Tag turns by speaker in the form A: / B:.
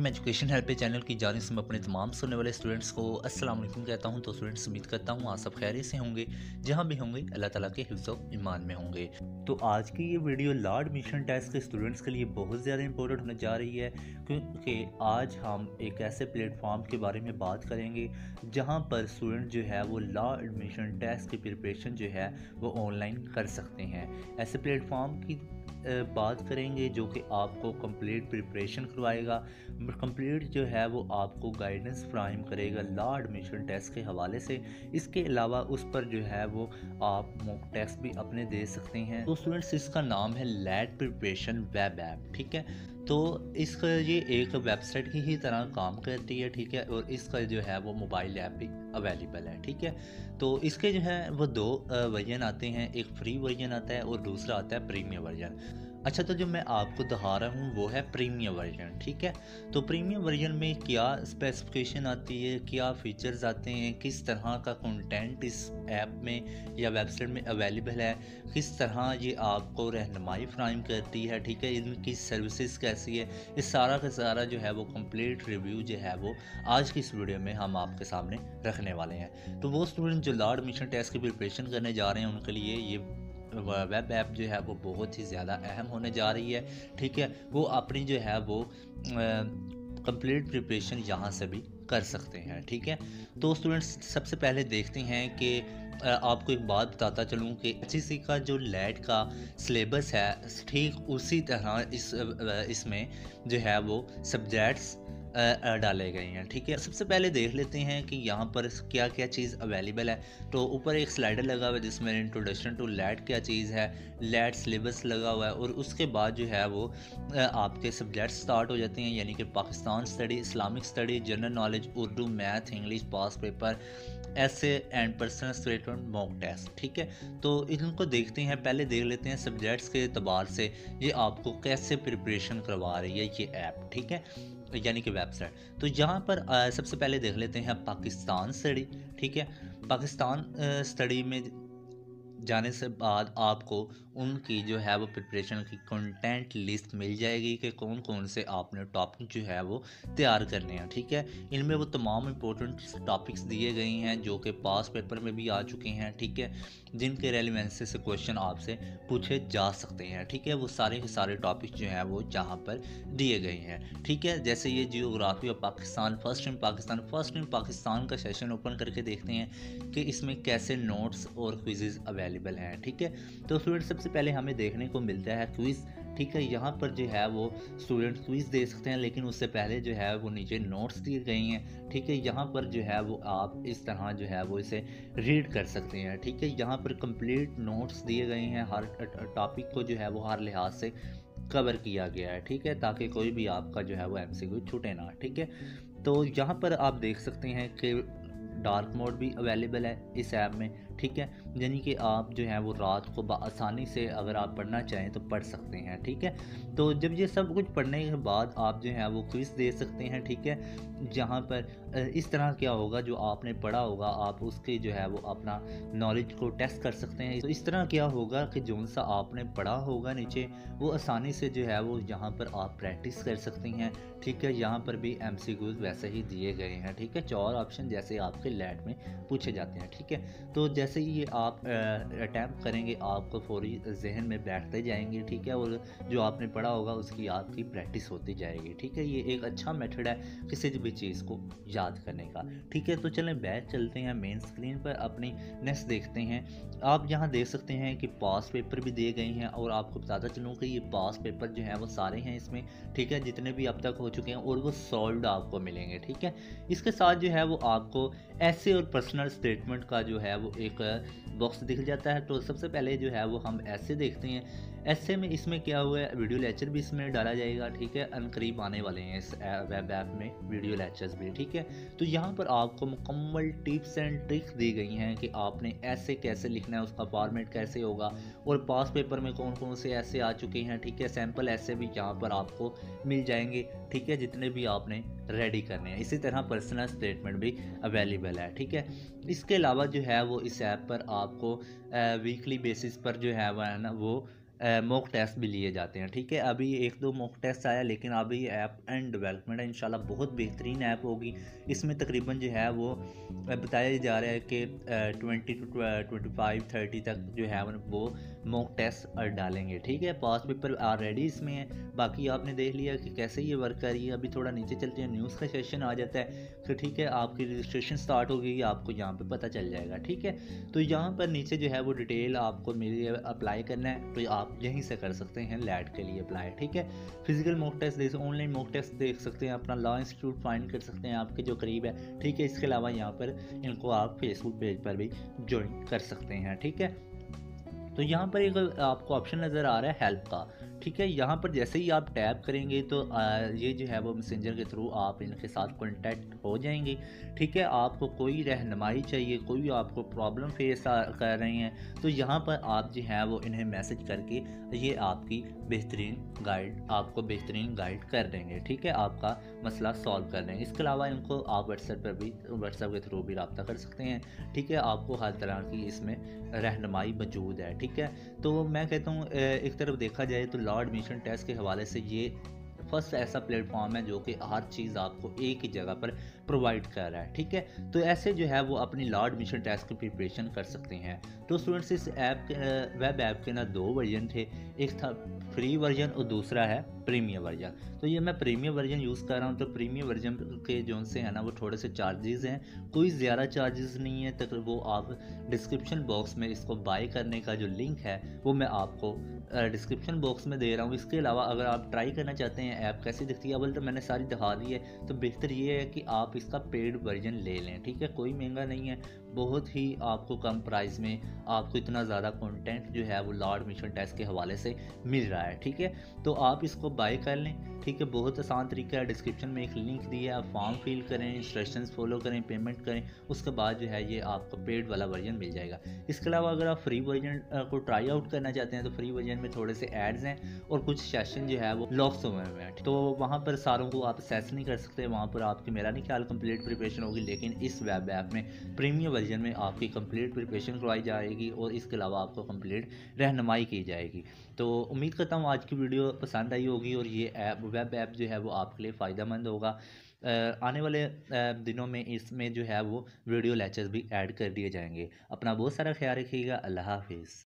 A: Time education help channel की जानिब से मैं अपने तमाम सुनने वाले स्टूडेंट्स को अस्सलाम वालेकुम कहता हूं। तो स्टूडेंट्स, उम्मीद करता हूं आप सब खैरियत से होंगे, जहां भी होंगे अल्लाह ताला के हिफ्ज़ व ईमान में होंगे। तो आज की ये वीडियो लॉ एडमिशन टेस्ट के स्टूडेंट्स के लिए बहुत ज़्यादा इंपॉर्टेंट होने जा रही है, क्योंकि आज हम एक ऐसे प्लेटफॉर्म के बारे में बात करेंगे जहां पर स्टूडेंट जो है वो लॉ एडमिशन टेस्ट की प्रिपरेशन जो है वो ऑनलाइन कर सकते हैं। ऐसे प्लेटफॉर्म की बात करेंगे जो कि आपको कंप्लीट प्रिपरेशन करवाएगा, कंप्लीट जो है वो आपको गाइडेंस फ्राहम करेगा लॉ एडमिशन टेस्ट के हवाले से। इसके अलावा उस पर जो है वो आप मॉक टेस्ट भी अपने दे सकते हैं। तो स्टूडेंट्स, इसका नाम है लैट प्रिपरेशन वेब ऐप, ठीक है। तो इसका ये एक वेबसाइट की ही तरह काम करती है, ठीक है, और इसका जो है वो मोबाइल ऐप भी अवेलेबल है, ठीक है। तो इसके जो है वो दो वर्जन आते हैं, एक फ्री वर्जन आता है और दूसरा आता है प्रीमियम वर्जन। अच्छा, तो जो मैं आपको दिखा रहा हूँ वो है प्रीमियम वर्जन, ठीक है। तो प्रीमियम वर्जन में क्या स्पेसिफिकेशन आती है, क्या फीचर्स आते हैं, किस तरह का कंटेंट इस ऐप में या वेबसाइट में अवेलेबल है, किस तरह ये आपको रहनुमाई फ्राहम करती है, ठीक है, इनकी सर्विसेज कैसी है, इस सारा का सारा जो है वो कंप्लीट रिव्यू जो है वो आज की इस वीडियो में हम आपके सामने रखने वाले हैं। तो वो स्टूडेंट जो लॉ एडमिशन टेस्ट की प्रिपरेशन करने जा रहे हैं उनके लिए ये वेब ऐप जो है वो बहुत ही ज़्यादा अहम होने जा रही है, ठीक है। वो अपनी जो है वो कंप्लीट प्रिपरेशन यहाँ से भी कर सकते हैं, ठीक है। तो स्टूडेंट्स, सबसे पहले देखते हैं कि आपको एक बात बताता चलूँ कि एचईसी का जो लैट का सिलेबस है ठीक उसी तरह इसमें जो है वो सब्जेक्ट्स डाले गए हैं, ठीक है। सबसे पहले देख लेते हैं कि यहाँ पर क्या क्या चीज़ अवेलेबल है। तो ऊपर एक स्लाइडर लगा हुआ है जिसमें इंट्रोडक्शन टू लैट क्या चीज़ है, लैट सिलेबस लगा हुआ है, और उसके बाद जो है वो आपके सब्जेक्ट स्टार्ट हो जाते हैं, यानी कि Pakistan study, Islamic study, general knowledge, Urdu, math, English, past paper, ऐसे and personal statement, mock test, ठीक है। तो इनको देखते हैं। पहले देख लेते हैं सब्जेक्ट्स के एतबार से ये आपको कैसे प्रिपरेशन करवा रही है ये ऐप, ठीक है, यानी कि वेबसाइट। तो यहाँ पर सबसे पहले देख लेते हैं पाकिस्तान स्टडी, ठीक है। पाकिस्तान स्टडी में जाने से बाद आपको उनकी जो है वो प्रिपरेशन की कंटेंट लिस्ट मिल जाएगी कि कौन कौन से आपने टॉपिक जो है वो तैयार करने हैं, ठीक है। इनमें वो तमाम इम्पोर्टेंट टॉपिक्स दिए गए हैं जो कि पास पेपर में भी आ चुके हैं, ठीक है, जिनके रेलिवेंसी से क्वेश्चन आपसे पूछे जा सकते हैं, ठीक है। वो सारे के सारे टॉपिक्स जो हैं वो जहाँ पर दिए गए हैं, ठीक है। जैसे ये geography of Pakistan, first in Pakistan का सेशन ओपन करके देखते हैं कि इसमें कैसे नोट्स और क्विज़ अवेलेबल हैं, ठीक है। तो स्टूडेंट, सबसे पहले हमें देखने को मिलता है क्विज़, ठीक है। यहाँ पर जो है वो स्टूडेंट क्विज़ दे सकते हैं, लेकिन उससे पहले जो है वो नीचे नोट्स दिए गए हैं, ठीक है। यहाँ पर जो है वो आप इस तरह जो है वो इसे रीड कर सकते हैं, ठीक है। यहाँ पर कंप्लीट नोट्स दिए गए हैं, हर टॉपिक को जो है वो हर लिहाज से कवर किया गया है, ठीक है, ताकि कोई भी आपका जो है वो एमसीक्यू छूटे ना, ठीक है। तो यहाँ पर आप देख सकते हैं कि डार्क मोड भी अवेलेबल है इस ऐप में, ठीक है, यानी कि आप जो है वो रात को आसानी से अगर आप पढ़ना चाहें तो पढ़ सकते हैं, ठीक है। तो जब ये सब कुछ पढ़ने के बाद आप जो है वो क्विज़ दे सकते हैं, ठीक है, जहाँ पर इस तरह क्या होगा जो आपने पढ़ा होगा आप उसके जो है वो अपना नॉलेज को टेस्ट कर सकते हैं। तो इस तरह क्या होगा कि जो सा आपने पढ़ा होगा नीचे वो आसानी से जो है वो यहाँ पर आप प्रैक्टिस कर सकते हैं, ठीक है। यहाँ पर भी एमसीक्यूज़ वैसे ही दिए गए हैं, ठीक है, 4 ऑप्शन जैसे आपके लैट में पूछे जाते हैं, ठीक है। तो जैसे ही ये आप अटैम्प्ट करेंगे आपको फौरी जहन में बैठते जाएंगे, ठीक है, और जो आपने पढ़ा होगा उसकी आपकी प्रैक्टिस होती जाएगी, ठीक है। ये एक अच्छा मेथड है किसी भी चीज़ को याद करने का, ठीक है। तो चलें बैक चलते हैं मेन स्क्रीन पर, अपनी नेक्स्ट देखते हैं। आप यहाँ देख सकते हैं कि पास पेपर भी दिए गए हैं, और आपको बताता चलूँ कि ये पास पेपर जो है वो सारे हैं इसमें, ठीक है, जितने भी अब तक हो चुके हैं, और वो सॉल्व्ड आपको मिलेंगे, ठीक है। इसके साथ जो है वो आपको ऐसे और पर्सनल स्टेटमेंट का जो है वो एक बॉक्स दिख जाता है। तो सबसे पहले जो है वो हम ऐसे देखते हैं। ऐसे में इसमें क्या हुआ है, वीडियो लेक्चर भी इसमें डाला जाएगा, ठीक है, अनकरीब आने वाले हैं इस वेब ऐप में वीडियो लेक्चर्स भी, ठीक है। तो यहाँ पर आपको मुकम्मल टिप्स एंड ट्रिक्स दी गई हैं कि आपने ऐसे कैसे लिखना है, उसका फॉर्मेट कैसे होगा, और पास पेपर में कौन कौन से ऐसे आ चुके हैं, ठीक है, सैम्पल ऐसे भी यहाँ पर आपको मिल जाएंगे, ठीक है, जितने भी आपने रेडी करने हैं। इसी तरह पर्सनल स्टेटमेंट भी अवेलेबल है, ठीक है। इसके अलावा जो है वो इस ऐप पर आपको वीकली बेसिस पर जो है वो मॉक टेस्ट भी लिए जाते हैं। ठीक है, अभी 1-2 मॉक टेस्ट आया, लेकिन अभी ऐप एंड डेवलपमेंट है, इंशाल्लाह बहुत बेहतरीन ऐप होगी। इसमें तकरीबन जो है वो बताया जा रहा है कि 20 टू 25-30 तक जो है वो मॉक टेस्ट डालेंगे। ठीक है, पास पेपर ऑलरेडी इसमें है। बाकी आपने देख लिया कि कैसे ये वर्क कर रही है। अभी थोड़ा नीचे चलते हैं, न्यूज़ का सेशन आ जाता है, तो ठीक है आपकी रजिस्ट्रेशन स्टार्ट हो गई, आपको यहाँ पे पता चल जाएगा। ठीक है, तो यहाँ पर नीचे जो है वो डिटेल आपको मेरे अप्लाई करना है, तो आप यहीं से कर सकते हैं लैट के लिए अप्लाई। ठीक है, फिजिकल मॉक टेस्ट देख, ऑनलाइन मॉक टेस्ट देख सकते हैं, अपना लॉ इंस्टीट्यूट फाइंड कर सकते हैं आपके जो करीब है। ठीक है, इसके अलावा यहाँ पर इनको आप फेसबुक पेज पर भी ज्वाइन कर सकते हैं। ठीक है, तो यहाँ पर एक आपको ऑप्शन नज़र आ रहा है हेल्प का। ठीक है, यहाँ पर जैसे ही आप टैप करेंगे तो ये जो है वो मैसेंजर के थ्रू आप इनके साथ कांटेक्ट हो जाएंगे। ठीक है, आपको कोई रहनुमाई चाहिए, कोई आपको प्रॉब्लम फेस कर रहे हैं, तो यहाँ पर आप जो है वो इन्हें मैसेज करके ये आपकी आपको बेहतरीन गाइड कर देंगे। ठीक है, आपका मसला सॉल्व कर देंगे। इसके अलावा इनको आप व्हाट्सएप के थ्रू भी रब्ता कर सकते हैं। ठीक है, आपको हर तरह की इसमें रहनुमाई मौजूद है। ठीक है, तो मैं कहता हूँ एक तरफ देखा जाए तो लॉ एडमिशन टेस्ट के हवाले से ये फर्स्ट ऐसा प्लेटफॉर्म है जो कि हर चीज़ आपको एक ही जगह पर प्रोवाइड कर रहा है। ठीक है, तो ऐसे जो है वो अपनी लॉ एडमिशन टेस्ट की प्रिपरेशन कर सकते हैं। तो स्टूडेंट्स इस ऐप के वेब ऐप के ना 2 वर्जन थे, एक था फ्री वर्जन और दूसरा है प्रीमियम वर्जन। तो ये मैं प्रीमियम वर्जन यूज़ कर रहा हूँ। तो प्रीमियम वर्जन के जो से है ना वो थोड़े से चार्जेस हैं, कोई ज़्यादा चार्जेस नहीं है। तक वो आप डिस्क्रिप्शन बॉक्स में इसको बाय करने का जो लिंक है वो मैं आपको डिस्क्रिप्शन बॉक्स में दे रहा हूँ। इसके अलावा अगर आप ट्राई करना चाहते हैं ऐप कैसी दिखती है, अव्वल तो मैंने सारी दिखा दी है, तो बेहतर ये है कि आप इसका पेड वर्जन ले लें। ठीक है, कोई महंगा नहीं है, बहुत ही आपको कम प्राइस में आपको इतना ज़्यादा कंटेंट जो है वो लॉ एडमिशन टेस्ट के हवाले से मिल रहा है। ठीक है, तो आप इसको बाय कर लें। ठीक है, बहुत आसान तरीका है, डिस्क्रिप्शन में एक लिंक दिया है, आप फॉर्म फिल करें, इंस्ट्रक्शंस फॉलो करें, पेमेंट करें, उसके बाद जो है ये आपको पेड वाला वर्जन मिल जाएगा। इसके अलावा अगर आप फ्री वर्जन को ट्राई आउट करना चाहते हैं तो फ्री वर्जन में थोड़े से एड्स हैं और कुछ सेशन जो है वो लॉक्स हुए हुए हैं, तो वहाँ पर सारों को आप एक्सेस नहीं कर सकते। वहाँ पर आपकी मेरा नहीं ख्याल कंप्लीट प्रिपरेशन होगी, लेकिन इस वेब ऐप में प्रीमियम वर्जन में आपकी कंप्लीट प्रिपरेशन करवाई जाएगी और इसके अलावा आपको कंप्लीट रहनुमाई की जाएगी। तो उम्मीद करता हूँ आज की वीडियो पसंद आई होगी और ये ऐप वेब ऐप जो है वो आपके लिए फ़ायदेमंद होगा। आने वाले दिनों में इसमें जो है वो वीडियो लेक्चर्स भी ऐड कर दिए जाएंगे। अपना बहुत सारा ख्याल रखिएगा। अल्लाह हाफिज़।